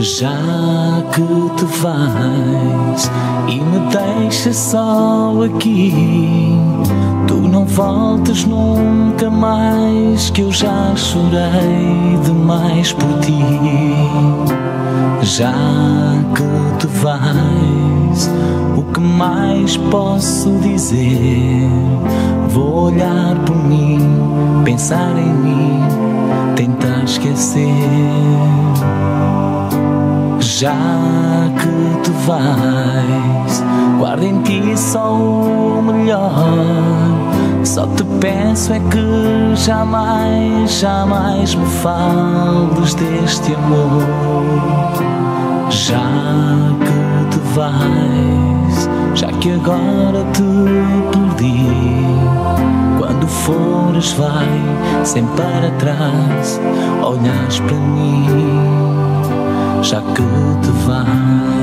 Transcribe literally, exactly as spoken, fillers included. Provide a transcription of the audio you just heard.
Já que te vais e me deixas só aqui, tu não voltas nunca mais, que eu já chorei demais por ti. Já que te vais, o que mais posso dizer? Vou olhar por mim, pensar em mim, tentar esquecer. Já que te vais, guarda em ti só o melhor. Só te peço é que jamais, jamais me fales deste amor. Já que te vais, já que agora te perdi, quando fores vai, sem para trás, olhas para mim. Já que te vais.